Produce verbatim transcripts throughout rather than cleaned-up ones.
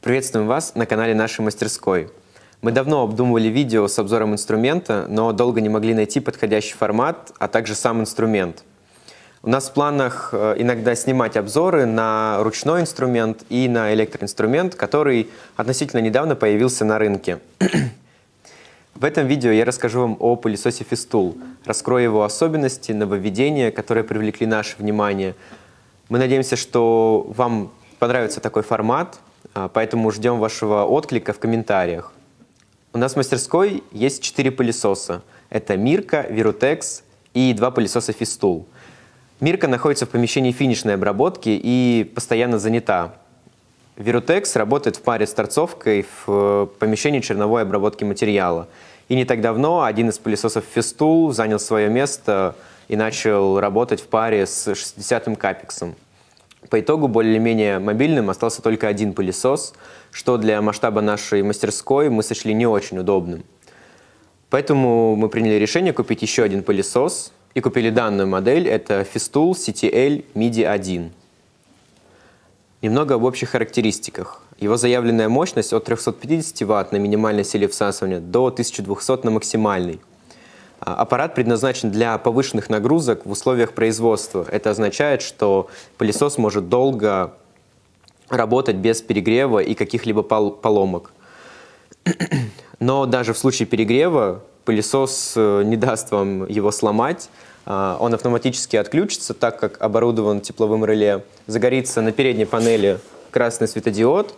Приветствуем вас на канале нашей мастерской. Мы давно обдумывали видео с обзором инструмента, но долго не могли найти подходящий формат, а также сам инструмент. У нас в планах иногда снимать обзоры на ручной инструмент и на электроинструмент, который относительно недавно появился на рынке. В этом видео я расскажу вам о пылесосе Festool, раскрою его особенности, нововведения, которые привлекли наше внимание. Мы надеемся, что вам понравится такой формат, поэтому ждем вашего отклика в комментариях. У нас в мастерской есть четыре пылесоса. Это Mirka, Virutex и два пылесоса Festool. Mirka находится в помещении финишной обработки и постоянно занята. Virutex работает в паре с торцовкой в помещении черновой обработки материала. И не так давно один из пылесосов Festool занял свое место и начал работать в паре с шестидесятым капексом. По итогу более-менее мобильным остался только один пылесос, что для масштаба нашей мастерской мы сочли не очень удобным. Поэтому мы приняли решение купить еще один пылесос и купили данную модель. Это Festool си ти эл миди один. Немного об общих характеристиках. Его заявленная мощность от трёхсот пятидесяти ватт на минимальной силе всасывания до тысячи двухсот на максимальной. Аппарат предназначен для повышенных нагрузок в условиях производства. Это означает, что пылесос может долго работать без перегрева и каких-либо поломок. Но даже в случае перегрева пылесос не даст вам его сломать. Он автоматически отключится, так как оборудован тепловым реле. Загорится на передней панели красный светодиод.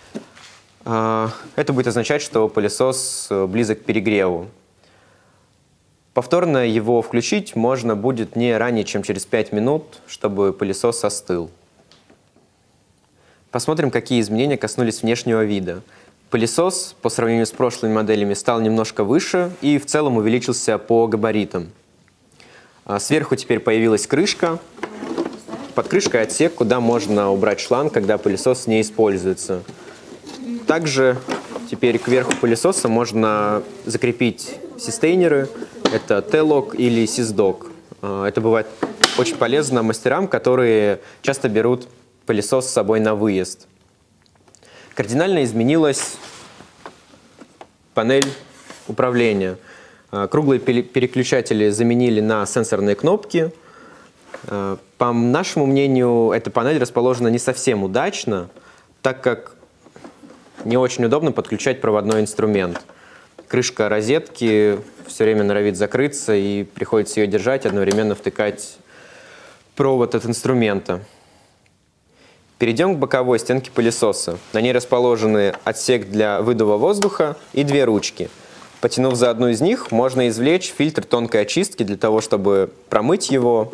Это будет означать, что пылесос близок к перегреву. Повторно его включить можно будет не ранее, чем через пять минут, чтобы пылесос остыл. Посмотрим, какие изменения коснулись внешнего вида. Пылесос по сравнению с прошлыми моделями стал немножко выше и в целом увеличился по габаритам. Сверху теперь появилась крышка. Под крышкой отсек, куда можно убрать шланг, когда пылесос не используется. Также теперь кверху пылесоса можно закрепить систейнеры. Это T-Lock или Sys-Dock. Это бывает очень полезно мастерам, которые часто берут пылесос с собой на выезд. Кардинально изменилась панель управления. Круглые переключатели заменили на сенсорные кнопки. По нашему мнению, эта панель расположена не совсем удачно, так как не очень удобно подключать проводной инструмент. Крышка розетки все время норовит закрыться, и приходится ее держать, одновременно втыкать провод от инструмента. Перейдем к боковой стенке пылесоса. На ней расположены отсек для выдува воздуха и две ручки. Потянув за одну из них, можно извлечь фильтр тонкой очистки для того, чтобы промыть его.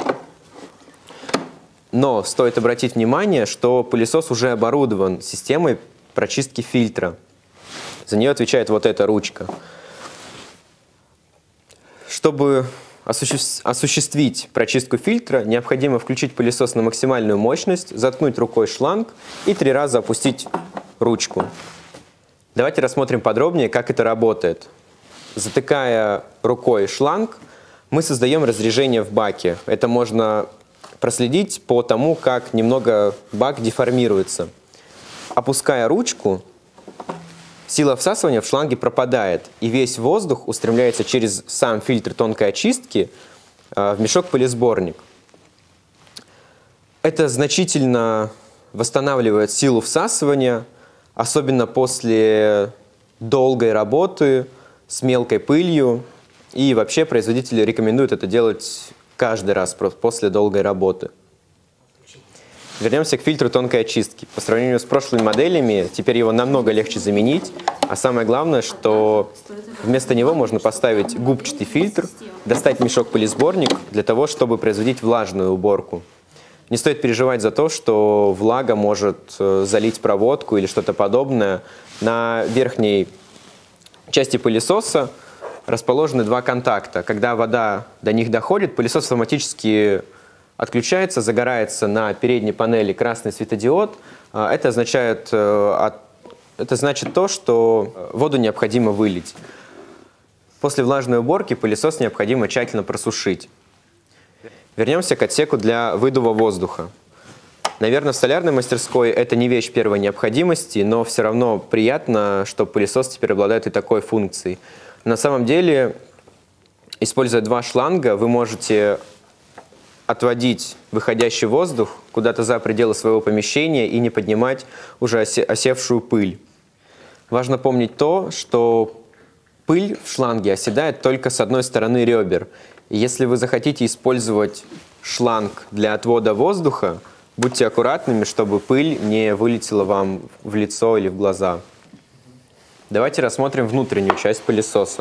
Но стоит обратить внимание, что пылесос уже оборудован системой прочистки фильтра. За нее отвечает вот эта ручка. Чтобы осуществить прочистку фильтра, необходимо включить пылесос на максимальную мощность, заткнуть рукой шланг и три раза опустить ручку. Давайте рассмотрим подробнее, как это работает. Затыкая рукой шланг, мы создаем разрежение в баке. Это можно проследить по тому, как немного бак деформируется. Опуская ручку, сила всасывания в шланге пропадает, и весь воздух устремляется через сам фильтр тонкой очистки в мешок-пылесборник. Это значительно восстанавливает силу всасывания, особенно после долгой работы с мелкой пылью. И вообще производители рекомендуют это делать каждый раз после долгой работы. Вернемся к фильтру тонкой очистки. По сравнению с прошлыми моделями, теперь его намного легче заменить. А самое главное, что вместо него можно поставить губчатый фильтр, достать мешок-пылесборник для того, чтобы производить влажную уборку. Не стоит переживать за то, что влага может залить проводку или что-то подобное. На верхней части пылесоса расположены два контакта. Когда вода до них доходит, пылесос автоматически отключается, загорается на передней панели красный светодиод. Это означает, это значит то, что воду необходимо вылить. После влажной уборки пылесос необходимо тщательно просушить. Вернемся к отсеку для выдува воздуха. Наверное, в столярной мастерской это не вещь первой необходимости, но все равно приятно, что пылесос теперь обладает и такой функцией. На самом деле, используя два шланга, вы можете отводить выходящий воздух куда-то за пределы своего помещения и не поднимать уже осе- осевшую пыль. Важно помнить то, что пыль в шланге оседает только с одной стороны ребер. И если вы захотите использовать шланг для отвода воздуха, будьте аккуратными, чтобы пыль не вылетела вам в лицо или в глаза. Давайте рассмотрим внутреннюю часть пылесоса.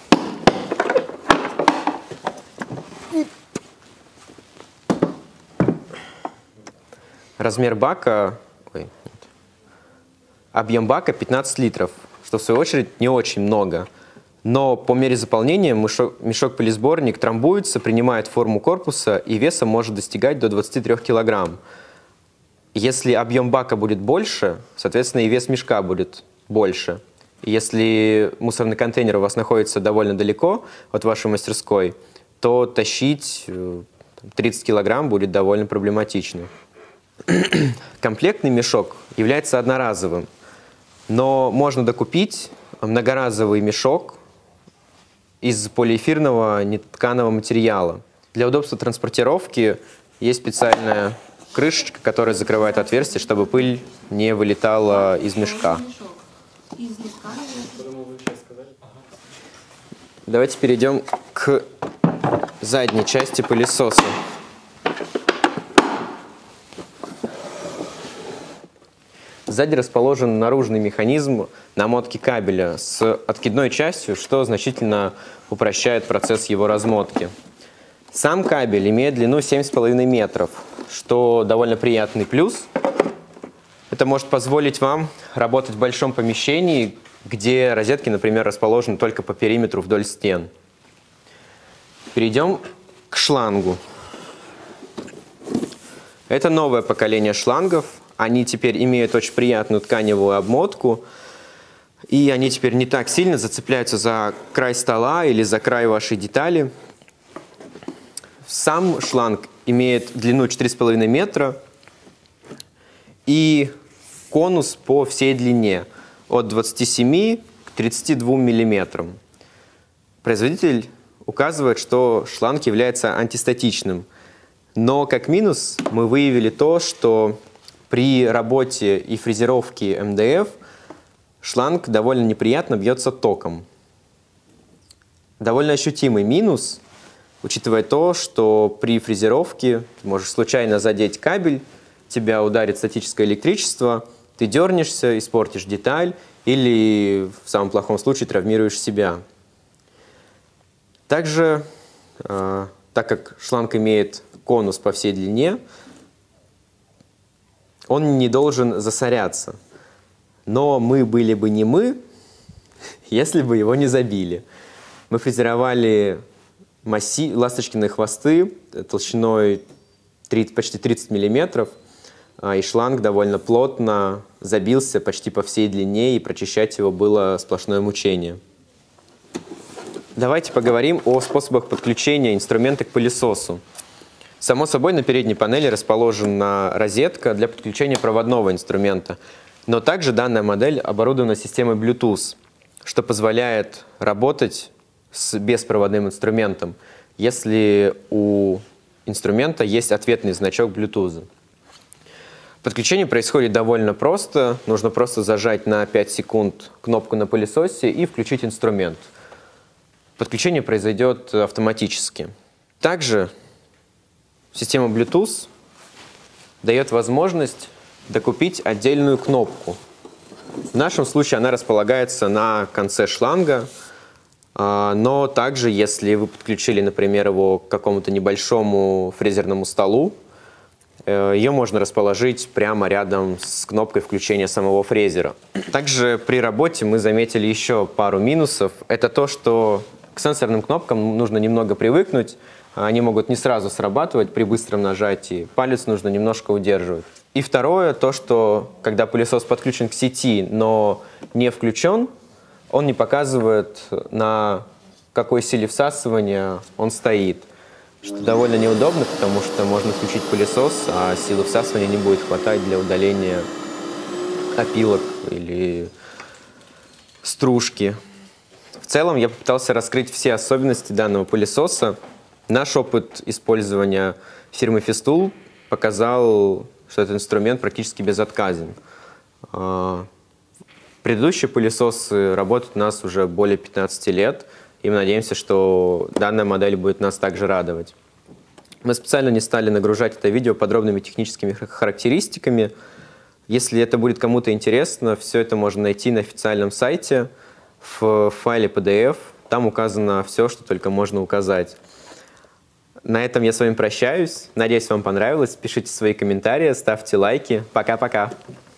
Размер бака, ой, нет. Объем бака пятнадцать литров, что в свою очередь не очень много. Но по мере заполнения мешок, мешок-пылесборник трамбуется, принимает форму корпуса и весом может достигать до двадцати трёх килограмм. Если объем бака будет больше, соответственно и вес мешка будет больше. Если мусорный контейнер у вас находится довольно далеко от вашей мастерской, то тащить тридцать килограмм будет довольно проблематично. Комплектный мешок является одноразовым, но можно докупить многоразовый мешок из полиэфирного нетканого материала. Для удобства транспортировки есть специальная крышечка, которая закрывает отверстие, чтобы пыль не вылетала из мешка. Давайте перейдем к задней части пылесоса. Сзади расположен наружный механизм намотки кабеля с откидной частью, что значительно упрощает процесс его размотки. Сам кабель имеет длину семь с половиной метров, что довольно приятный плюс. Это может позволить вам работать в большом помещении, где розетки, например, расположены только по периметру вдоль стен. Перейдем к шлангу. Это новое поколение шлангов. Они теперь имеют очень приятную тканевую обмотку, и они теперь не так сильно зацепляются за край стола или за край вашей детали. Сам шланг имеет длину четыре с половиной метра и конус по всей длине от двадцати семи к тридцати двум миллиметрам. Производитель указывает, что шланг является антистатичным, но как минус мы выявили то, что при работе и фрезеровке эм дэ эф шланг довольно неприятно бьется током. Довольно ощутимый минус, учитывая то, что при фрезеровке ты можешь случайно задеть кабель, тебя ударит статическое электричество, ты дернешься, испортишь деталь или в самом плохом случае травмируешь себя. Также, э, так как шланг имеет конус по всей длине, он не должен засоряться. Но мы были бы не мы, если бы его не забили. Мы фрезеровали массив, ласточкиные хвосты толщиной тридцать, почти тридцать миллиметров, и шланг довольно плотно забился почти по всей длине, и прочищать его было сплошное мучение. Давайте поговорим о способах подключения инструмента к пылесосу. Само собой, на передней панели расположена розетка для подключения проводного инструмента, но также данная модель оборудована системой Bluetooth, что позволяет работать с беспроводным инструментом, если у инструмента есть ответный значок Bluetooth. Подключение происходит довольно просто. Нужно просто зажать на пять секунд кнопку на пылесосе и включить инструмент. Подключение произойдет автоматически. Также система Bluetooth дает возможность докупить отдельную кнопку. В нашем случае она располагается на конце шланга, но также, если вы подключили, например, его к какому-то небольшому фрезерному столу, ее можно расположить прямо рядом с кнопкой включения самого фрезера. Также при работе мы заметили еще пару минусов. Это то, что к сенсорным кнопкам нужно немного привыкнуть. Они могут не сразу срабатывать при быстром нажатии. Палец нужно немножко удерживать. И второе, то, что когда пылесос подключен к сети, но не включен, он не показывает, на какой силе всасывания он стоит. что довольно неудобно, потому что можно включить пылесос, а силы всасывания не будет хватать для удаления опилок или стружки. В целом я попытался раскрыть все особенности данного пылесоса. Наш опыт использования фирмы Festool показал, что этот инструмент практически безотказен. Предыдущие пылесосы работают у нас уже более пятнадцати лет, и мы надеемся, что данная модель будет нас также радовать. Мы специально не стали нагружать это видео подробными техническими характеристиками. Если это будет кому-то интересно, все это можно найти на официальном сайте в файле пи ди эф. Там указано все, что только можно указать. На этом я с вами прощаюсь. Надеюсь, вам понравилось. Пишите свои комментарии, ставьте лайки. Пока-пока.